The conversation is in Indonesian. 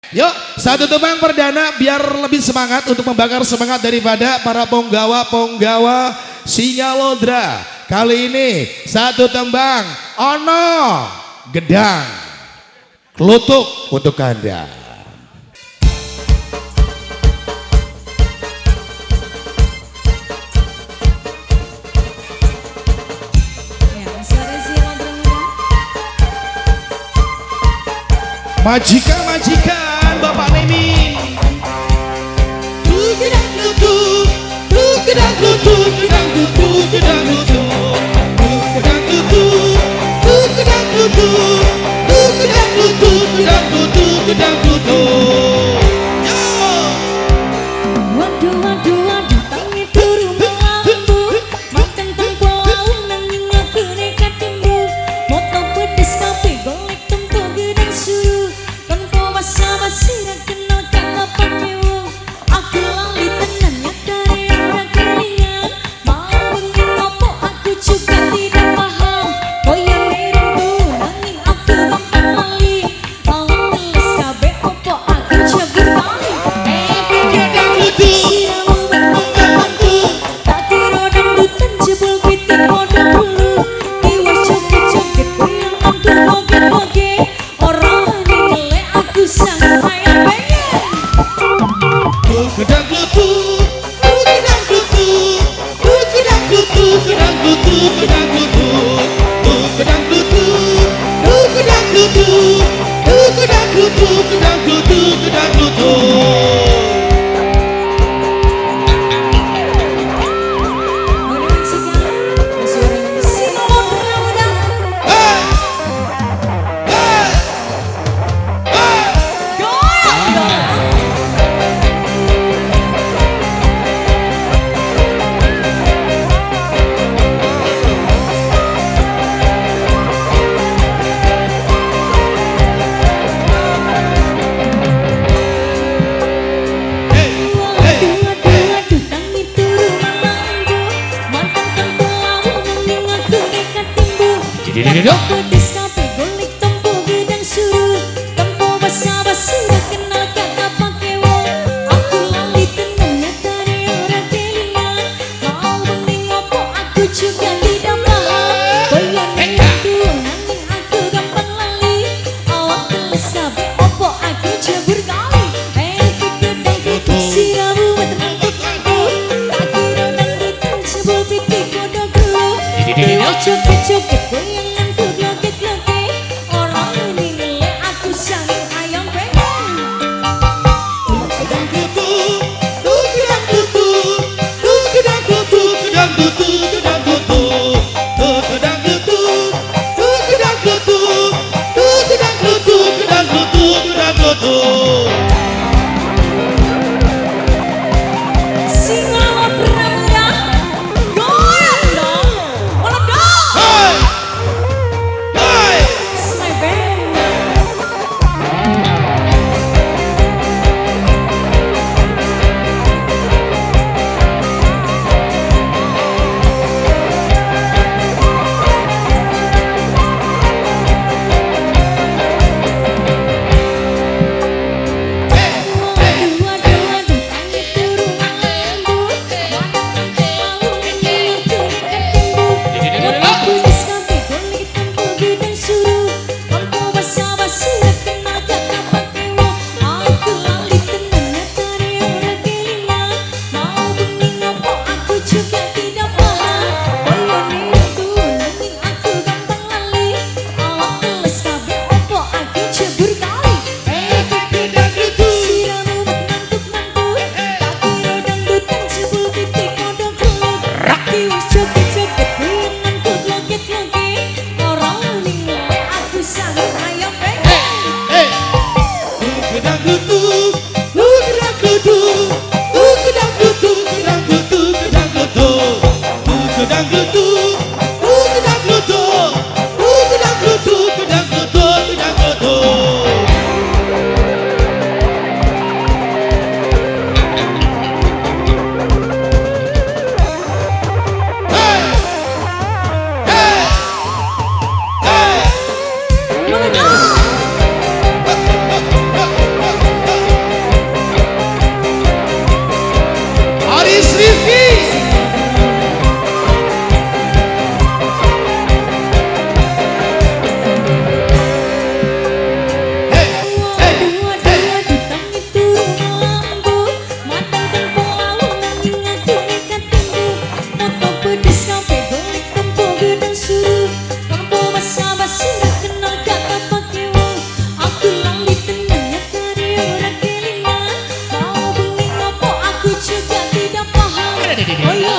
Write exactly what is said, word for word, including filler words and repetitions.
Yuk, satu tembang perdana biar lebih semangat untuk membakar semangat daripada para penggawa-penggawa Sinyalodra. Kali ini satu tembang Ono Gedang Klutuk untuk Anda. Majikan-majikan Bapak Mimin. Gedang klutuk, gedang klutuk, gedang klutuk, gedang klutuk, gedang klutuk, gedang klutuk, gedang klutuk, gedang klutuk, gedang klutuk. Waduh waduh waduh tangi turu melambu, makan tanpa lauk nanging aku nekat timbu, moto pedes kape golek tempo gedang suruh, tanpa basa-basi dan kenal kata pakewo, aku lali tenan nyatane ora kelingan, mau bengi ngopo aku juga tidak paham, koyan mereng tuh nanging aku gampang lali, awak teles kabe opo aku jagur kali. Gedang klutuk, gedang klutuk, gedang klutuk, gedang klutuk, gedang klutuk, gedang klutuk, gedang klutuk, gedang klutuk, gedang klutuk, gedang klutuk. Pedes kape golek tempo gedang suruh, tempo basa-basi dah kenal kata pakewo, aku lali tenan nyatane ora kelingan, mau bengi ngopo aku juga tidak paham, koyan itu nanging aku gampang lali, awak teles kabe opo aku jebur kali, eh gedang klutuk siramu menentuk aku, tak kira dangdutan jebul pipi kodok dulu, dewa joget-joget goyang. ini dia. Oh iya